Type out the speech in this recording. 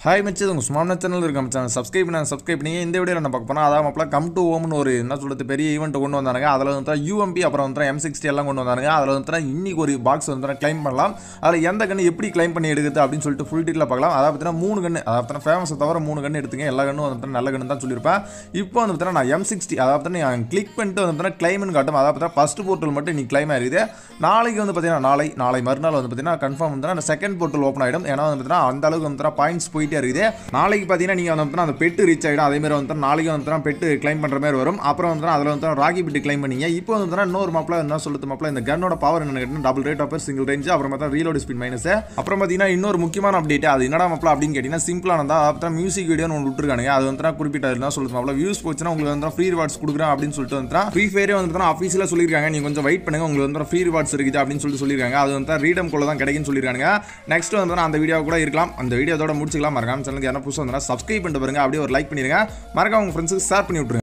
Hi மச்சி, உங்கள் smart channel இருக்க மச்சான் சப்ஸ்கிரைப் பண்ணி இந்த வீடியோவில் என்ன பார்க்க போனால் அதான் அப்பலாம் கம் டு ஹோம்னு ஒரு என்ன சொல்கிறது பெரிய ஈவெண்ட் கொண்டு வந்தாங்க. அதில் வந்து யூஎம்பி அப்புறம் வந்து M60 எல்லாம் கொண்டு வந்தாங்க. அதில் வந்து இன்னைக்கு ஒரு பாக்ஸ் வந்து கிளைம் பண்ணலாம். அதில் எந்த கன்று எப்படி கிளைம் பண்ணி எடுக்குது அப்படின்னு சொல்லிட்டு ஃபுல் டீட்டில் பார்க்கலாம். அதை பார்த்தீங்கன்னா 3 கன்று, அதாவது ஃபேமஸை தவிர 3 கன்று எடுத்துங்க. எல்லா கன்னும் வந்து நல்ல கன்று தான் சொல்லியிருப்பேன். இப்போ வந்து பார்த்தீங்கன்னா நான் M60 அதாவது நான் கிளிக் பண்ணிட்டு வந்து கிளைம்னு காட்டும். அதாவது பார்த்தீங்கன்னா ஃபஸ்ட் போர்ட்டல் மட்டும் நீ கிளைம் ஆகிடுது. நாளைக்கு வந்து பார்த்தீங்கன்னா நாளை மறுநாள் வந்து பார்த்தீங்கன்னா கன்ஃபார்ம் வந்து அந்த செகண்ட் போர்ட்டல் ஓப்பன் ஆகிடும். ஏன்னா வந்து பார்த்தீங்கன்னா அந்த அளவுக்கு வந்து பாயிண்ட்ஸ் போயிட்டே இருக்குது. நாளைக்கு பார்த்தீங்கன்னா நீங்கள் வந்து அந்த பெட்டு ரீச் ஆகிடும். அதேமாதிரி வந்து நாளைக்கு வந்து பெட்டு கிளைம் பண்ணுற மாதிரி வரும். அப்புறம் வந்து அதில் வந்து ராக்கி பெட்டு கிளைம் பண்ணிங்க. இப்போ வந்து இன்னொரு மாப்பிள என்ன சொல்லுது மாப்பிள, இந்த கன்னோட பவர் என்ன கேட்டீங்கன்னா double rate of single range, அப்புறம் பார்த்தா ரீலோட் ஸ்பீட் மைனஸ். அப்புறம் பார்த்தீங்கன்னா இன்னொரு முக்கியமான அப்டேட், அது என்னடா மாப்பிள அப்படின்னு கேட்டிங்கன்னா சிம்பிளானதா. அப்புறம் மியூசிக் வீடியோன்னு ஒன்று விட்டுருக்காங்க. அது வந்து குறிப்பிட்ட என்ன சொல்லுது மாப்பிள, வியூஸ் போச்சுன்னா உங்களுக்கு வந்து ஃப்ரீ ரிவார்ட்ஸ் கொடுக்குறேன் அப்படின்னு சொல்லிட்டு வந்து ஃப்ரீ ஃபயரே வந்து ஆஃபீஸில் சொல்லியிருக்காங்க. நீங்கள் கொஞ்சம் வெயிட் பண்ணுங்க, உங்களுக்கு வந்து ஃப்ரீ ரிவார்ட்ஸ் இருக்குது அப்படின்னு சொல்லியிருக்காங்க. அது வந்து ரீடம் குள்ள தான் கிடைக்குன்னு சொல்லியிருக்காங்க. நெக்ஸ்ட் வந்து அந்த வீடியோ கூட இருக்கலாம். அந்த வீடியோட முடிச்சுக்கலாம். மறக்காம சேனலுக்கு என்ன புதுசாக வந்து சப்ஸ்கிரைப் பண்ணிட்டு பாருங்க. அப்படியே ஒரு லைக் பண்ணிடுங்க. மறக்காம உங்கள் ஃப்ரெண்ட்ஸுக்கு ஷேர் பண்ணி விட்டுருங்க.